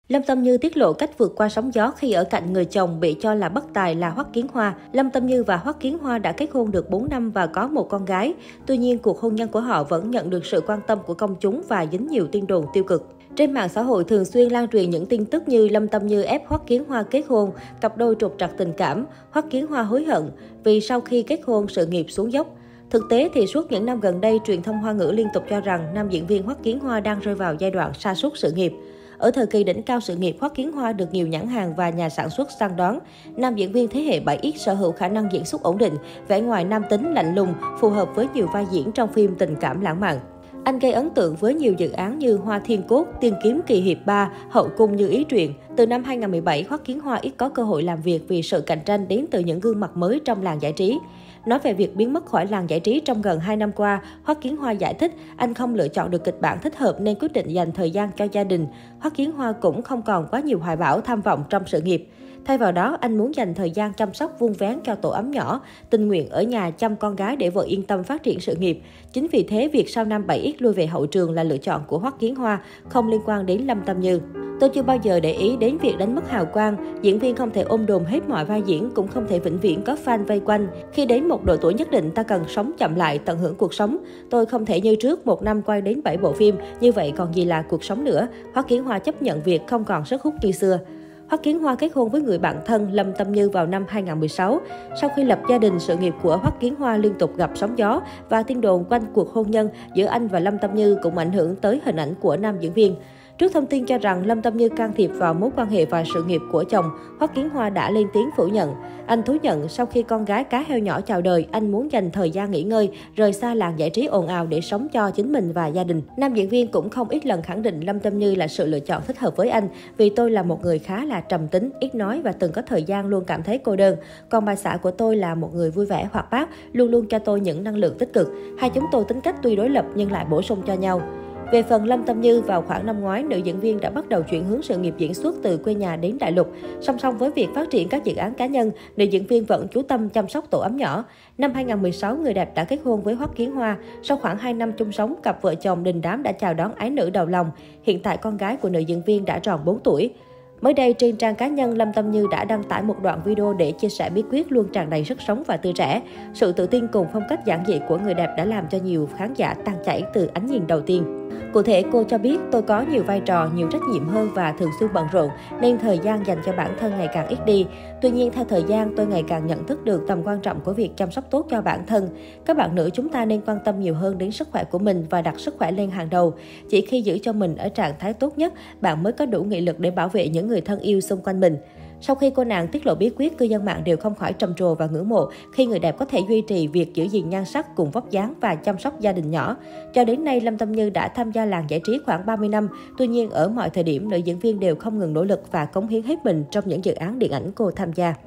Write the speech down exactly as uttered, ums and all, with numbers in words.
Lâm Tâm Như tiết lộ cách vượt qua sóng gió khi ở cạnh người chồng bị cho là bất tài là Hoắc Kiến Hoa. Lâm Tâm Như và Hoắc Kiến Hoa đã kết hôn được bốn năm và có một con gái. Tuy nhiên, cuộc hôn nhân của họ vẫn nhận được sự quan tâm của công chúng và dính nhiều tin đồn tiêu cực. Trên mạng xã hội thường xuyên lan truyền những tin tức như Lâm Tâm Như ép Hoắc Kiến Hoa kết hôn, cặp đôi trục trặc tình cảm, Hoắc Kiến Hoa hối hận vì sau khi kết hôn sự nghiệp xuống dốc. Thực tế thì suốt những năm gần đây, truyền thông Hoa ngữ liên tục cho rằng nam diễn viên Hoắc Kiến Hoa đang rơi vào giai đoạn sa sút sự nghiệp. Ở thời kỳ đỉnh cao sự nghiệp, Hoắc Kiến Hoa được nhiều nhãn hàng và nhà sản xuất săn đón. Nam diễn viên thế hệ bảy X sở hữu khả năng diễn xuất ổn định, vẻ ngoài nam tính lạnh lùng, phù hợp với nhiều vai diễn trong phim tình cảm lãng mạn. Anh gây ấn tượng với nhiều dự án như Hoa Thiên Cốt, Tiên Kiếm Kỳ Hiệp ba, Hậu Cung Như Ý Truyện. Từ năm hai không một bảy, Hoắc Kiến Hoa ít có cơ hội làm việc vì sự cạnh tranh đến từ những gương mặt mới trong làng giải trí. Nói về việc biến mất khỏi làng giải trí trong gần hai năm qua, Hoắc Kiến Hoa giải thích anh không lựa chọn được kịch bản thích hợp nên quyết định dành thời gian cho gia đình. Hoắc Kiến Hoa cũng không còn quá nhiều hoài bão tham vọng trong sự nghiệp. Thay vào đó, anh muốn dành thời gian chăm sóc vun vén cho tổ ấm nhỏ, tình nguyện ở nhà chăm con gái để vợ yên tâm phát triển sự nghiệp. Chính vì thế, việc sau năm bảy X lui về hậu trường là lựa chọn của Hoắc Kiến Hoa, không liên quan đến Lâm Tâm Như. Tôi chưa bao giờ để ý đến việc đánh mất hào quang, diễn viên không thể ôm đồm hết mọi vai diễn, cũng không thể vĩnh viễn có fan vây quanh. Khi đến một độ tuổi nhất định, ta cần sống chậm lại, tận hưởng cuộc sống. Tôi không thể như trước, một năm quay đến bảy bộ phim, như vậy còn gì là cuộc sống nữa. Hoắc Kiến Hoa chấp nhận việc không còn sức hút như xưa. Hoắc Kiến Hoa kết hôn với người bạn thân Lâm Tâm Như vào năm hai không một sáu. Sau khi lập gia đình, sự nghiệp của Hoắc Kiến Hoa liên tục gặp sóng gió và tin đồn quanh cuộc hôn nhân giữa anh và Lâm Tâm Như cũng ảnh hưởng tới hình ảnh của nam diễn viên. Trước thông tin cho rằng Lâm Tâm Như can thiệp vào mối quan hệ và sự nghiệp của chồng, Hoắc Kiến Hoa đã lên tiếng phủ nhận. Anh thú nhận sau khi con gái cá heo nhỏ chào đời, anh muốn dành thời gian nghỉ ngơi, rời xa làng giải trí ồn ào để sống cho chính mình và gia đình. Nam diễn viên cũng không ít lần khẳng định Lâm Tâm Như là sự lựa chọn thích hợp với anh, vì tôi là một người khá là trầm tính, ít nói và từng có thời gian luôn cảm thấy cô đơn. Còn bà xã của tôi là một người vui vẻ hoạt bát, luôn luôn cho tôi những năng lượng tích cực. Hai chúng tôi tính cách tuy đối lập nhưng lại bổ sung cho nhau. Về phần Lâm Tâm Như, vào khoảng năm ngoái, nữ diễn viên đã bắt đầu chuyển hướng sự nghiệp diễn xuất từ quê nhà đến đại lục. Song song với việc phát triển các dự án cá nhân, nữ diễn viên vẫn chú tâm chăm sóc tổ ấm nhỏ. Năm hai không một sáu, người đẹp đã kết hôn với Hoắc Kiến Hoa. Sau khoảng hai năm chung sống, cặp vợ chồng đình đám đã chào đón ái nữ đầu lòng. Hiện tại con gái của nữ diễn viên đã tròn bốn tuổi. Mới đây, trên trang cá nhân, Lâm Tâm Như đã đăng tải một đoạn video để chia sẻ bí quyết luôn tràn đầy sức sống và tươi trẻ. Sự tự tin cùng phong cách giản dị của người đẹp đã làm cho nhiều khán giả tan chảy từ ánh nhìn đầu tiên. Cụ thể, cô cho biết, tôi có nhiều vai trò, nhiều trách nhiệm hơn và thường xuyên bận rộn, nên thời gian dành cho bản thân ngày càng ít đi. Tuy nhiên, theo thời gian, tôi ngày càng nhận thức được tầm quan trọng của việc chăm sóc tốt cho bản thân. Các bạn nữ chúng ta nên quan tâm nhiều hơn đến sức khỏe của mình và đặt sức khỏe lên hàng đầu. Chỉ khi giữ cho mình ở trạng thái tốt nhất, bạn mới có đủ nghị lực để bảo vệ những người thân yêu xung quanh mình. Sau khi cô nàng tiết lộ bí quyết, cư dân mạng đều không khỏi trầm trồ và ngưỡng mộ khi người đẹp có thể duy trì việc giữ gìn nhan sắc cùng vóc dáng và chăm sóc gia đình nhỏ. Cho đến nay, Lâm Tâm Như đã tham gia làng giải trí khoảng ba mươi năm. Tuy nhiên, ở mọi thời điểm, nữ diễn viên đều không ngừng nỗ lực và cống hiến hết mình trong những dự án điện ảnh cô tham gia.